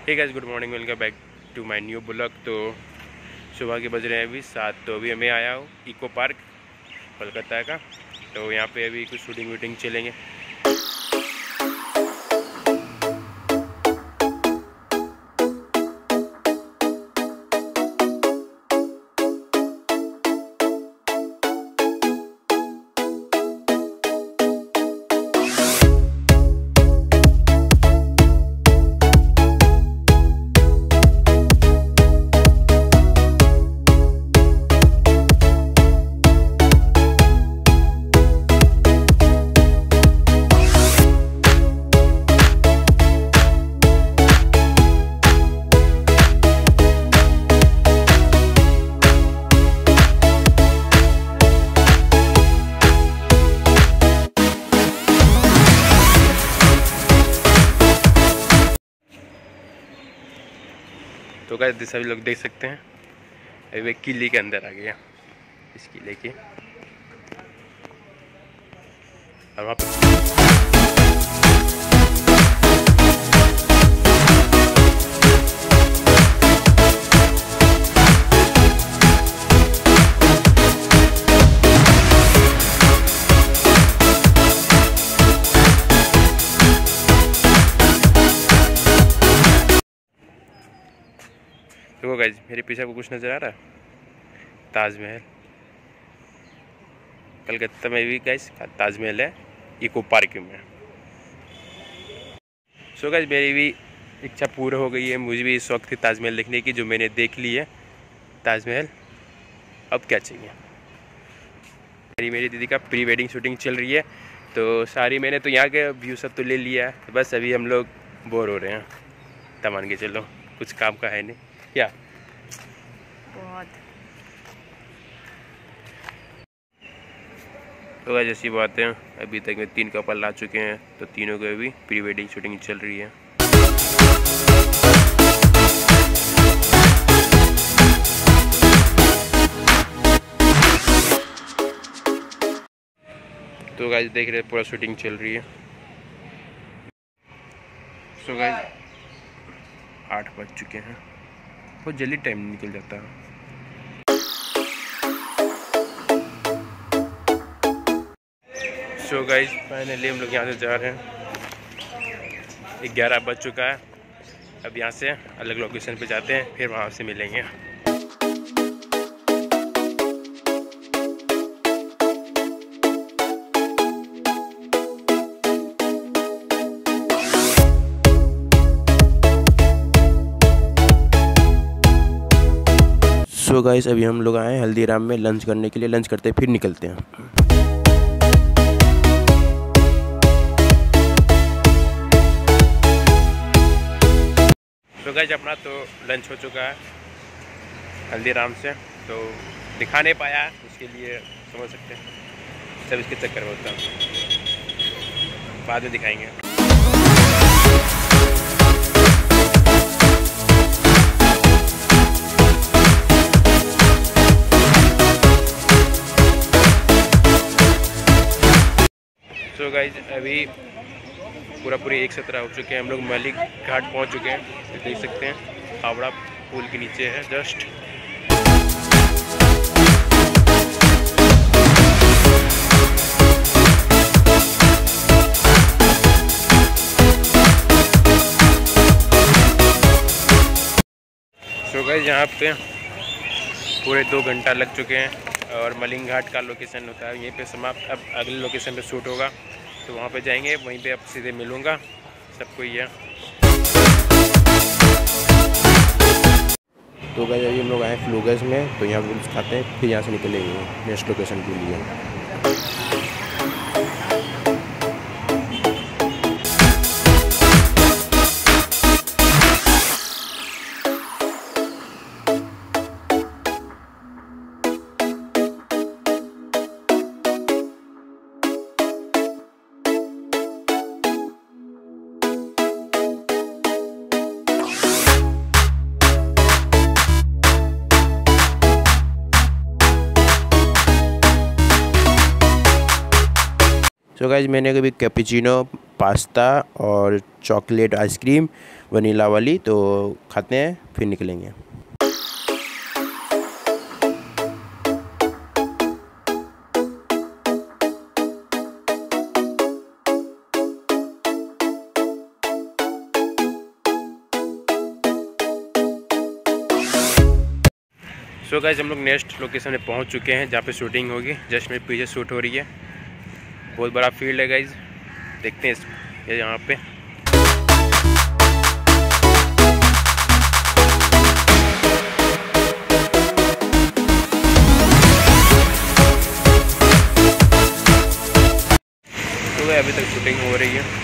Hey guys, good morning, welcome back to my new blog. तो सुबह के बज रहे हैं अभी 7। तो अभी मैं आया हूँ इको पार्क कोलकाता का। तो यहाँ पे अभी कुछ शूटिंग वूटिंग चलेंगे। तो गाइस सभी लोग देख सकते हैं अभी वे किले के अंदर आ गया, इस किले के। और वहाँ पे देखो गाइस, मेरे पीछे आपको कुछ नज़र आ रहा है? ताजमहल। कलकत्ता में भी गाइस ताजमहल है इको पार्क में। सो गाइस, मेरी भी इच्छा पूरी हो गई है। मुझे भी शौक थी ताजमहल देखने की, जो मैंने देख ली है ताजमहल। अब क्या चाहिए। मेरी दीदी का प्री वेडिंग शूटिंग चल रही है, तो सारी मैंने तो यहाँ के व्यू सब तो ले लिया है। बस अभी हम लोग बोर हो रहे हैं, तब मान के चलो कुछ काम का है नहीं क्या। बहुत तो गाइस ऐसी बात है, अभी तक में 3 कपल आ चुके हैं, तो तीनों को अभी प्री वेडिंग शूटिंग चल रही है। तो गाइस देख रहे हैं पूरा शूटिंग चल रही है। सो गाइस 8 बज चुके हैं, बहुत जल्दी टाइम निकल जाता है। सो गाइस फाइनली हम लोग यहाँ से जा रहे हैं। 11 बज चुका है। अब यहाँ से अलग लोकेशन पे जाते हैं, फिर वहाँ से मिलेंगे। सो गाइस अभी हम लोग आए हैं हल्दीराम में लंच करने के लिए। लंच करते फिर निकलते हैं। तो गाइस अपना तो लंच हो चुका है हल्दीराम से, तो दिखा नहीं पाया, उसके लिए समझ सकते हैं। सब इसके चक्कर में होता है, बाद में दिखाएंगे। तो गाइस अभी पूरी 1:17 हो चुके हैं। हम लोग मलिक घाट पहुंच चुके हैं, तो देख सकते हैं हावड़ा पुल के नीचे है जस्ट। तो गाइस यहाँ पे पूरे 2 घंटा लग चुके हैं, और मलिंग घाट का लोकेशन होता है यहीं पे समाप्त। अब अगले लोकेशन पे शूट होगा, तो वहाँ पे जाएंगे, वहीं पे अब सीधे मिलूँगा सबको। ये तो गाइस अभी हम लोग आए फ्लूगस में, तो यहाँ कुछ खाते हैं, फिर यहाँ से निकलेंगे नेक्स्ट लोकेशन के लिए। तो गाइज मैंने कभी कैपुचिनो, पास्ता और चॉकलेट आइसक्रीम वनीला वाली, तो खाते हैं फिर निकलेंगे। सो गाइस हम लोग नेक्स्ट लोकेशन में पहुंच चुके हैं जहाँ पे शूटिंग होगी। जस्ट मेरे पीछे शूट हो रही है। बहुत बड़ा फील्ड है गाइस, देखते हैं ये यहाँ पे। तो अभी तक शूटिंग हो रही है।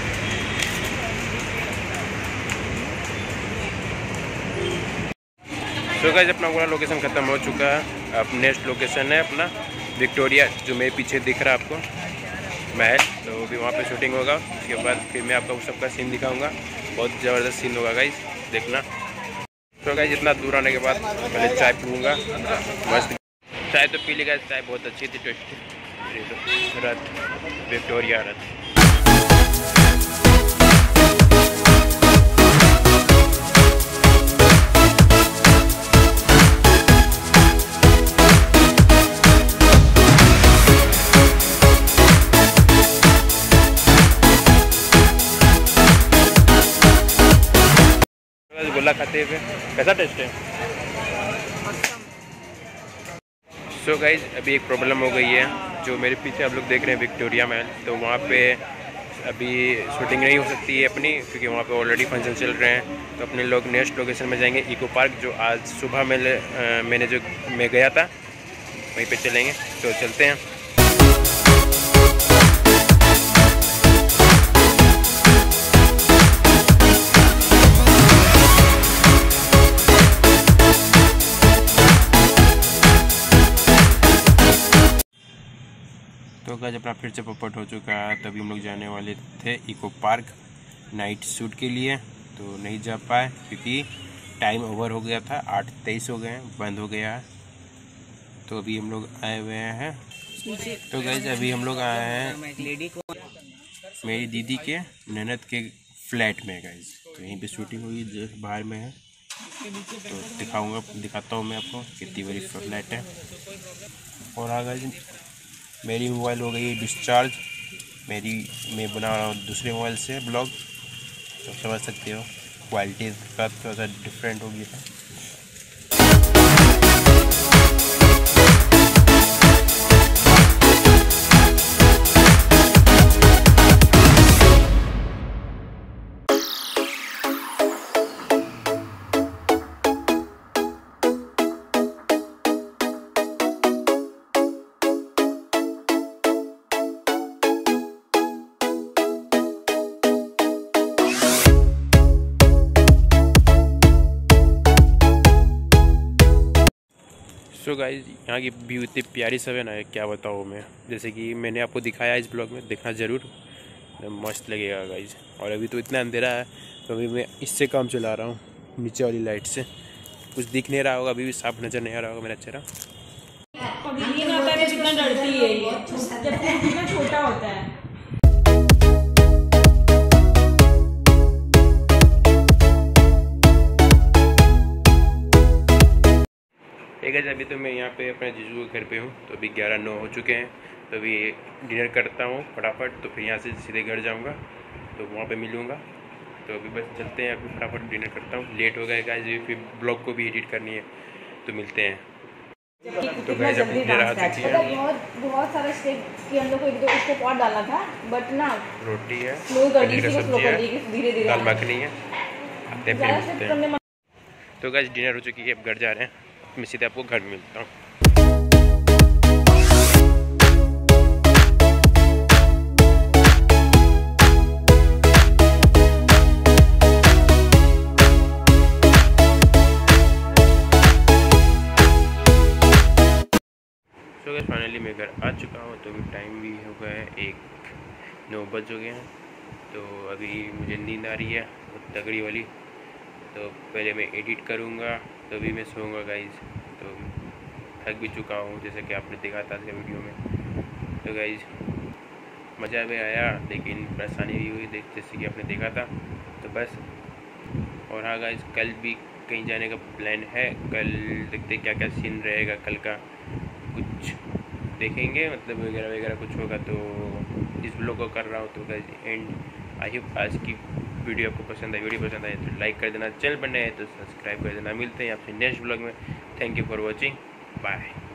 तो गाइस अपना पूरा लोकेशन ख़त्म हो चुका है। अब नेक्स्ट लोकेशन है अपना विक्टोरिया, जो मेरे पीछे दिख रहा है आपको महल। तो अभी वहाँ पे शूटिंग होगा। उसके बाद फिर मैं आपको उस सबका सीन दिखाऊंगा। बहुत ज़बरदस्त सीन होगा गाइस, देखना। तो गाइस इतना दूर आने के बाद पहले चाय पीऊँगा। मस्त चाय तो पी ली गाइस, चाय बहुत अच्छी थी, टेस्टी। रथ विक्टोरिया रथ। गोला खाते हुए कैसा टेस्ट है? सो गाइज अभी एक प्रॉब्लम हो गई है। जो मेरे पीछे आप लोग देख रहे हैं विक्टोरिया महल, तो वहाँ पे अभी शूटिंग नहीं हो सकती है अपनी, क्योंकि वहाँ पे ऑलरेडी फंक्शन चल रहे हैं। तो अपने लोग नेक्स्ट लोकेशन में जाएंगे, इको पार्क, जो आज सुबह मैं गया था, वहीं पे चलेंगे। तो चलते हैं। तो गाइस अपना फिर से पॉपअप हो चुका है। तभी हम लोग जाने वाले थे इको पार्क नाइट शूट के लिए, तो नहीं जा पाए क्योंकि टाइम ओवर हो गया था। 8:23 हो गए हैं, बंद हो गया है। तो अभी हम लोग आए हुए हैं। तो गाइस अभी हम लोग आए हैं मेरी दीदी के ननद के फ्लैट में गाइस। तो यहीं पे शूटिंग हुई, जो बाहर में है। तो दिखाता हूँ मैं आपको कितनी बड़ी फ्लैट है। और हाँ गाइस मेरी मोबाइल हो गई डिस्चार्ज। मैं बना रहा हूँ दूसरे मोबाइल से ब्लॉग, तो समझ सकते हो क्वालिटी का थोड़ा सा डिफरेंट हो गया था। सो गाइस यहाँ की व्यू इतनी प्यारी सब है ना, क्या बताऊँ मैं। जैसे कि मैंने आपको दिखाया इस ब्लॉग में, देखना ज़रूर, मस्त लगेगा गाइस। और अभी तो इतना अंधेरा है, तो अभी मैं इससे काम चला रहा हूँ, नीचे वाली लाइट से। कुछ दिख नहीं रहा होगा, अभी भी साफ नज़र नहीं आ रहा होगा मेरा चेहरा। जितना डरती है ये, जब कितना छोटा होता है। एक अभी तो मैं यहाँ पे अपने जीजू के घर पे हूँ। तो अभी 11:09 हो चुके हैं। तो अभी डिनर करता हूँ फटाफट, तो फिर यहाँ से सीधे घर जाऊँगा, तो वहाँ पे मिलूँगा। तो अभी बस चलते हैं, अभी फटाफट डिनर करता हूँ। लेट हो गया गाइस, फिर ब्लॉग को भी एडिट करनी है, तो मिलते हैं। तो गाइस अपनी डिनर आ चुकी है। बहुत सारा स्टेप कि हम लोग को 1-2 स्टेप और डालना था, बट ना रोटी है, पनीर का सब्जी है, धीरे-धीरे दाल मखनी है। आते हैं फिर मिलते हैं। तो गाइस डिनर हो चुकी है, अब घर जा रहे हैं। मैं सीधे आपको घर में मिलता हूँ। तो गाइस फाइनली मैं घर आ चुका हूँ। तो अभी टाइम भी हो गया है 1:09 बज हो गए हैं। तो अभी मुझे नींद आ रही है बहुत तगड़ी वाली। तो पहले मैं एडिट करूँगा, तो अभी मैं सोऊंगा गाइज। तो थक भी चुका हूँ, जैसे कि आपने देखा था आज के वीडियो में। तो गाइज मज़ा भी आया लेकिन परेशानी भी हुई, जैसे कि आपने देखा था। तो बस, और हाँ गाइस, कल भी कहीं जाने का प्लान है। कल देखते क्या क्या सीन रहेगा कल का, कुछ देखेंगे, मतलब वगैरह वगैरह कुछ होगा तो इस ब्लॉग को कर रहा हूँ। तो गाइस एंड आई होप आज की वीडियो आपको पसंद आई। वीडियो पसंद आए तो लाइक कर देना, चैनल पर नए हैं तो सब्सक्राइब कर देना। मिलते हैं आपसे नेक्स्ट ब्लॉग में। Thank you for watching, bye.